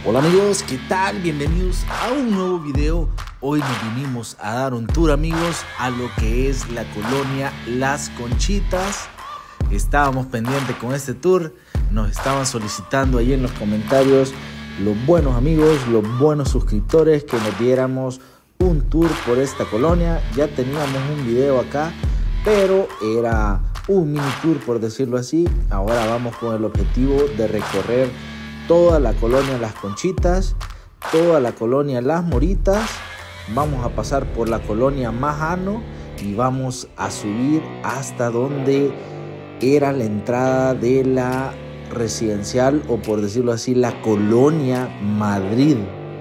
Hola amigos, ¿qué tal? Bienvenidos a un nuevo video. Hoy nos vinimos a dar un tour, amigos, a lo que es la colonia Las Conchitas. Estábamos pendientes con este tour, nos estaban solicitando ahí en los comentarios los buenos amigos, los buenos suscriptores que nos diéramos un tour por esta colonia. Ya teníamos un video acá, pero era un mini tour, por decirlo así. Ahora vamos con el objetivo de recorrer toda la colonia Las Conchitas, toda la colonia Las Moritas. Vamos a pasar por la colonia Majano y vamos a subir hasta donde era la entrada de la residencial, o por decirlo así, la colonia Madrid.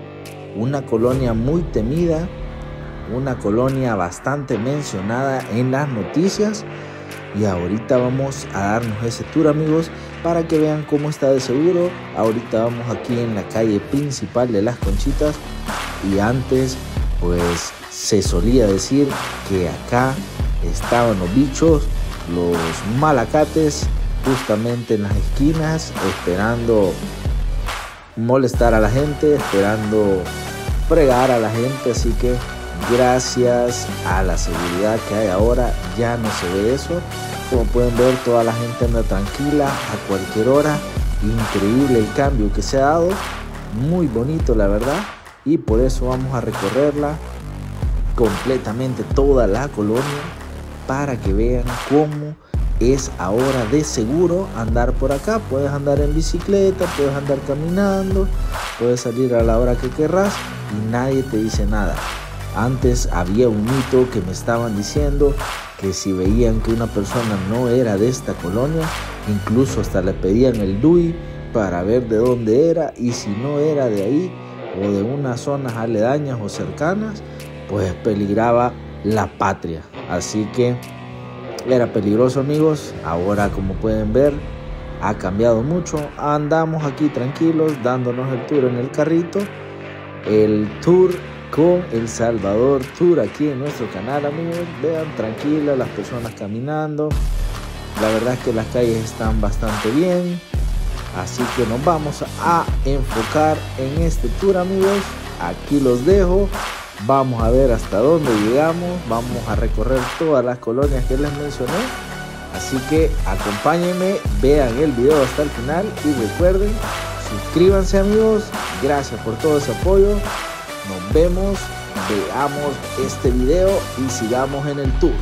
Una colonia muy temida, una colonia bastante mencionada en las noticias. Y ahorita vamos a darnos ese tour, amigos, para que vean cómo está de seguro. Ahorita vamos aquí en la calle principal de Las Conchitas. Y antes, pues, se solía decir que acá estaban los bichos, los malacates, justamente en las esquinas, esperando molestar a la gente, esperando fregar a la gente. Así que gracias a la seguridad que hay ahora, ya no se ve eso. Como pueden ver, toda la gente anda tranquila a cualquier hora. Increíble el cambio que se ha dado, muy bonito la verdad. Y por eso vamos a recorrerla completamente, toda la colonia, para que vean cómo es ahora de seguro andar por acá. Puedes andar en bicicleta, puedes andar caminando, puedes salir a la hora que querrás y nadie te dice nada. Antes había un mito que me estaban diciendo que si veían que una persona no era de esta colonia, incluso hasta le pedían el DUI para ver de dónde era, y si no era de ahí o de unas zonas aledañas o cercanas, pues peligraba la patria. Así que era peligroso, amigos. Ahora, como pueden ver, ha cambiado mucho. Andamos aquí tranquilos dándonos el tour en el carrito, el tour con El Salvador Tour aquí en nuestro canal, amigos. Vean, tranquilas las personas caminando. La verdad es que las calles están bastante bien, así que nos vamos a enfocar en este tour, amigos. Aquí los dejo. Vamos a ver hasta dónde llegamos. Vamos a recorrer todas las colonias que les mencioné, así que acompáñenme, vean el video hasta el final y recuerden, suscríbanse, amigos. Gracias por todo ese apoyo. Nos vemos, veamos este video y sigamos en el tour.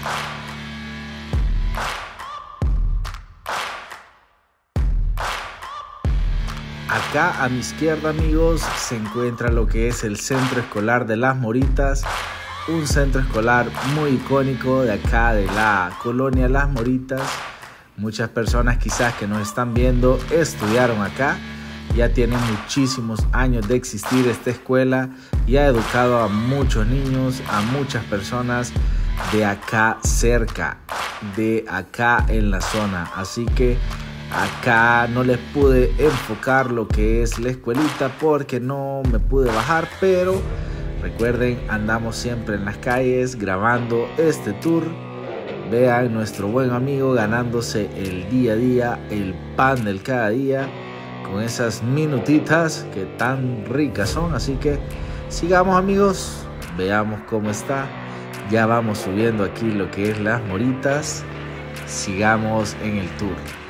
Acá a mi izquierda, amigos, se encuentra lo que es el Centro Escolar de Las Moritas. Un centro escolar muy icónico de acá, de la colonia Las Moritas. Muchas personas quizás que nos están viendo estudiaron acá. Ya tiene muchísimos años de existir esta escuela y ha educado a muchos niños, a muchas personas de acá cerca, de acá en la zona. Así que acá no les pude enfocar lo que es la escuelita porque no me pude bajar, pero recuerden, andamos siempre en las calles grabando este tour. Vean nuestro buen amigo ganándose el día a día, el pan del cada día, con esas minutitas que tan ricas son. Así que sigamos, amigos, veamos cómo está. Ya vamos subiendo aquí lo que es Las Moritas. Sigamos en el tour.